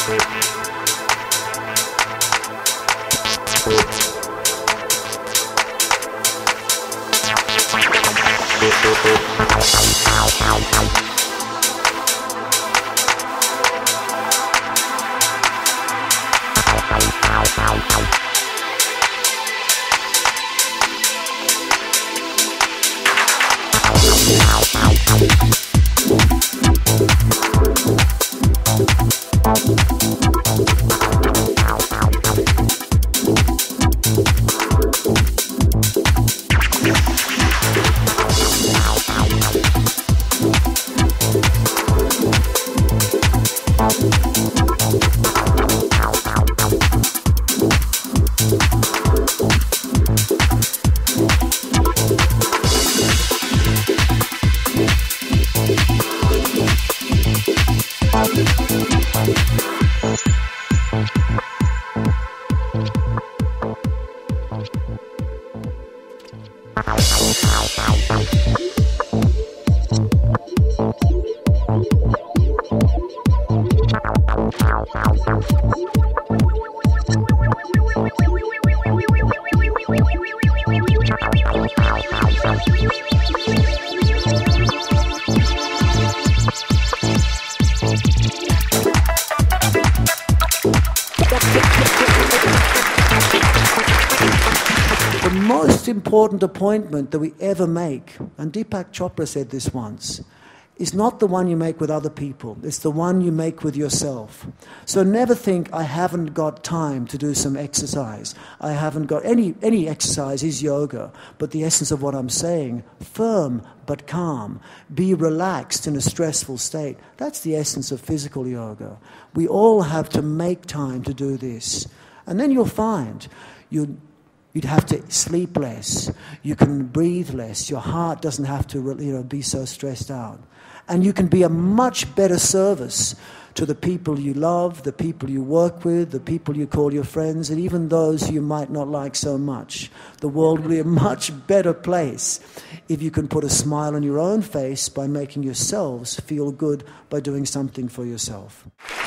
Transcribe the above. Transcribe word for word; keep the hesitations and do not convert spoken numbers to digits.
Important appointment that we ever make, and Deepak Chopra said this once, is not the one you make with other people, it's the one you make with yourself. So never think, I haven't got time to do some exercise. I haven't got, any, any exercise is yoga, but the essence of what I'm saying, firm but calm, be relaxed in a stressful state, that's the essence of physical yoga. We all have to make time to do this. And then you'll find you You'd have to sleep less. You can breathe less. Your heart doesn't have to, you know, be so stressed out. And you can be a much better service to the people you love, the people you work with, the people you call your friends, and even those you might not like so much. The world will be a much better place if you can put a smile on your own face by making yourselves feel good by doing something for yourself.